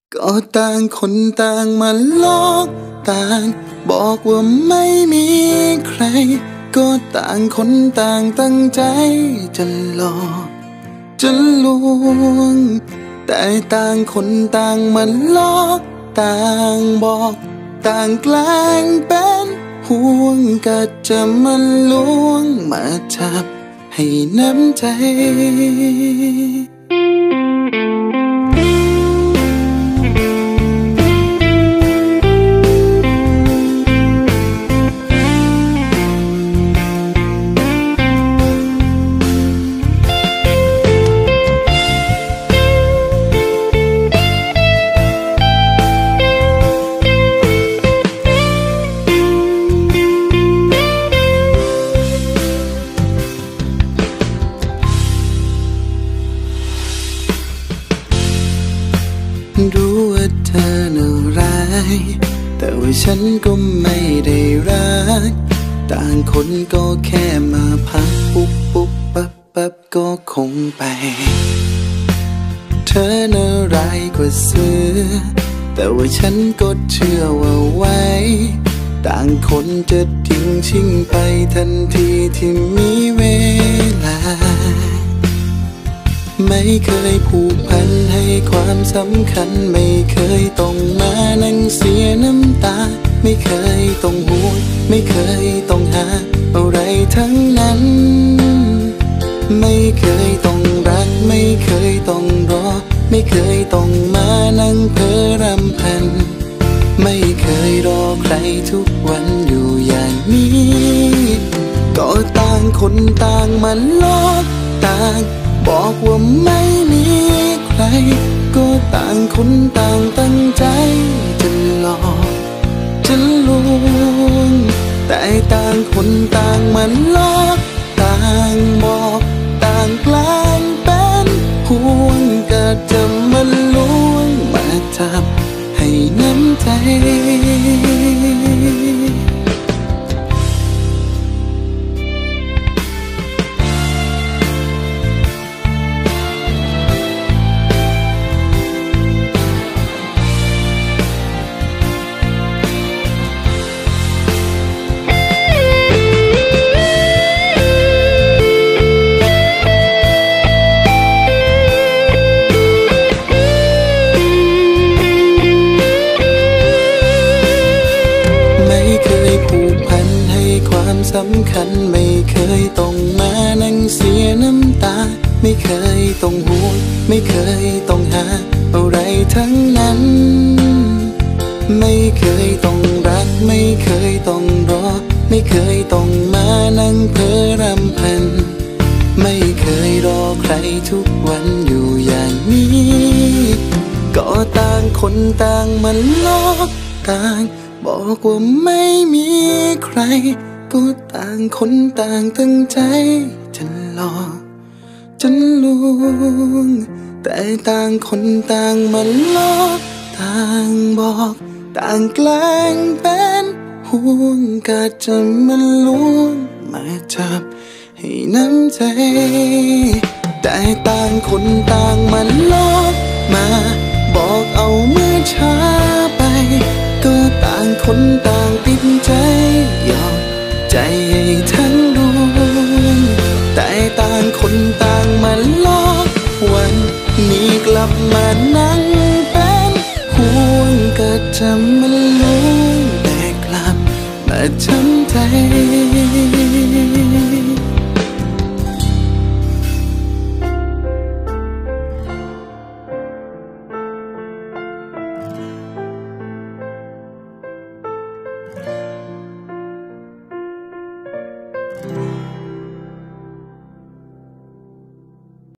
ก็ต่างคนต่างมาหลอกต่างบอกว่าไม่มีใครก็ต่างคนต่างตั้งใจจะหลอกจะลวงแต่ต่างคนต่างมาหลอกต่างบอกต่างแกล้งเป็นห่วงก็จะมาลวงมาจับให้น้ำใจรู้ว่าเธอน่าร้ายแต่ว่าฉันก็ไม่ได้รักต่างคนก็แค่มาพักปุ๊บปุ๊บปั๊บปั๊บก็คงไปเธอน่าร้ายกว่าเสือแต่ว่าฉันก็เชื่อว่าไว้ต่างคนจะทิ้งชิ่งไปทันทีที่มีเวลาไม่เคยผูกพันให้ความสำคัญไม่เคยต้องมานั่งเสียน้ำตาไม่เคยต้องห่วงไม่เคยต้องหาอะไรทั้งนั้นไม่เคยต้องรักไม่เคยต้องรอไม่เคยต้องมานั่งเพ้อรำพันไม่เคยรอใครทุกวันอยู่อย่างนี้ก็ต่างคนต่างมาหลอกต่างบอกว่าไม่มีใครก็ต่างคนต่างตั้งใจจะหลอกจะลวงแต่ต่างคนต่างมาหลอกต่างบอกต่างแกล้งเป็นห่วงก็จะมาลวงมาจับให้น้ำใจสำคัญไม่เคยต้องมานั่งเสียน้ำตาไม่เคยต้องห่วงไม่เคยต้องหาอะไรทั้งนั้นไม่เคยต้องรักไม่เคยต้องรอไม่เคยต้องมานั่งเพ้อรำพันไม่เคยรอใครทุกวันอยู่อย่างนี้ก็ต่างคนต่างมาหลอกต่างบอกว่าไม่มีใครก็ต่างคนต่างตั้งใจจะหลอกจะลวงแต่ต่างคนต่างมาหลอกต่างบอกต่างแกล้งเป็นห่วงก็จะมาลวงมาจับให้น้ำใจแต่ต่างคนต่างมาหลอกมาบอกเอาเมื่อช้าไปก็ต่างคนต่างติดใจยอมใจให้ทั้งดวงแต่ต่างคนต่างมาหลอกวันนี้กลับมานั่งเป็นห่วงก็จะมาลวงแต่กลับมาช้ำใจ